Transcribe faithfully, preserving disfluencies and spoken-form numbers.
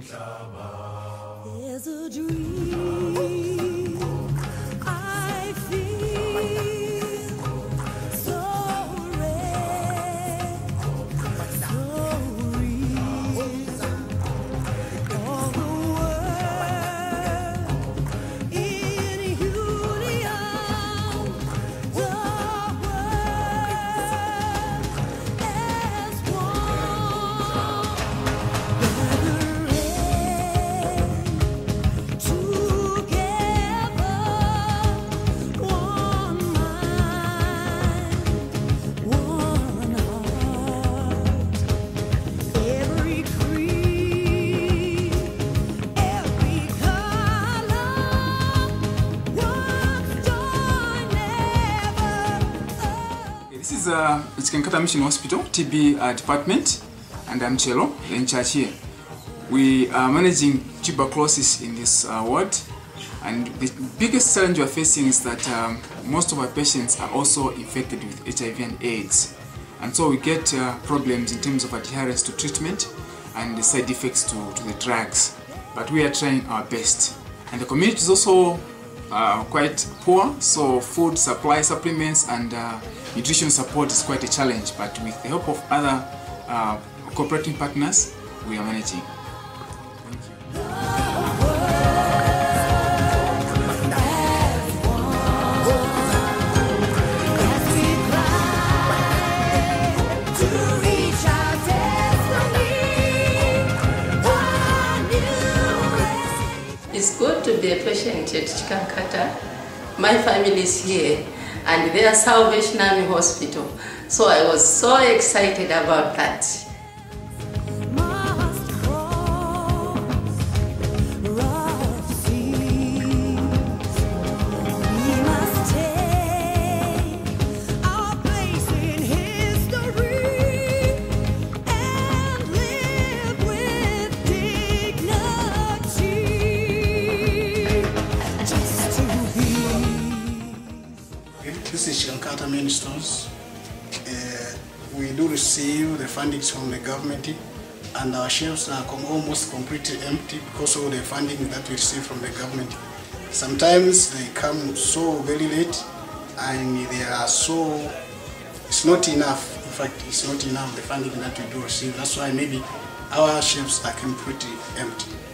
There's a dream I feel so rare, so real. All the world in union, the world as one. This is uh, it's Kankata Mission Hospital, T B uh, department, and I'm Chelo, in charge here. We are managing tuberculosis in this uh, ward, and the biggest challenge we are facing is that um, most of our patients are also infected with H I V and AIDS, and so we get uh, problems in terms of adherence to treatment and the side effects to, to the drugs. But we are trying our best, and the community is also uh, quite poor, so food supply, supplements, and uh, nutrition support is quite a challenge, but with the help of other uh, cooperating partners, we are managing. Thank you. It's good to be a patient at Chikankata. My family is here, and they are Salvation Army Hospital. So I was so excited about that. This is Chikankata Main Stores. Uh, we do receive the fundings from the government, and our shelves are com almost completely empty because of the funding that we receive from the government. Sometimes they come so very late, and they are so, it's not enough. In fact, it's not enough, the funding that we do receive. That's why maybe our shelves are completely empty.